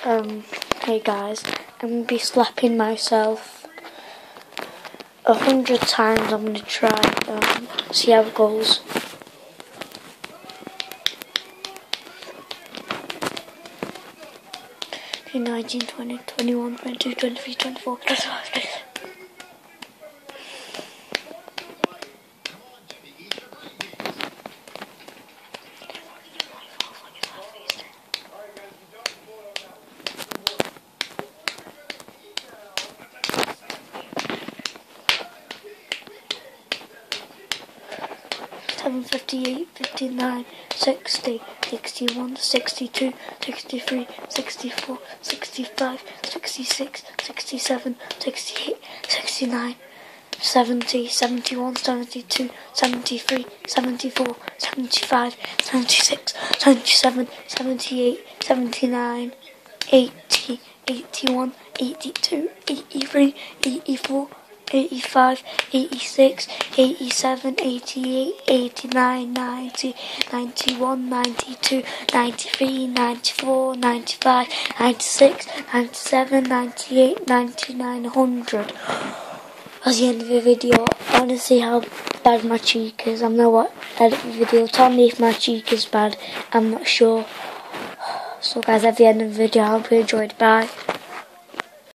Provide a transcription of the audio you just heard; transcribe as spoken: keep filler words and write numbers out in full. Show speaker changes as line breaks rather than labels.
Um, hey guys, I'm going to be slapping myself a hundred times. I'm going to try, um, see how it goes. nineteen, twenty, twenty-one, twenty-two, twenty-three, twenty-four, twenty-five. seven, fifty-eight, fifty-nine, sixty, sixty-one, sixty-two, sixty-three, sixty-four, sixty-five, sixty-six, sixty-seven, sixty-eight, sixty-nine, seventy, seventy-one, seventy-two, seventy-three, seventy-four, seventy-five, seventy-six, seventy-seven, seventy-eight, seventy-nine, eighty, eighty-one, eighty-two, eighty-three, eighty-four, eighty-five, eighty-six, eighty-seven, eighty-eight, eighty-nine, ninety, ninety-one, ninety-two, ninety-three, ninety-four, ninety-five, ninety-six, ninety-seven, ninety-eight, ninety-nine, one hundred. That's the end of the video. I want to see how bad my cheek is. I'm not what edit the video. Tell me if my cheek is bad. I'm not sure. So guys, at the end of the video, I hope you enjoyed. Bye.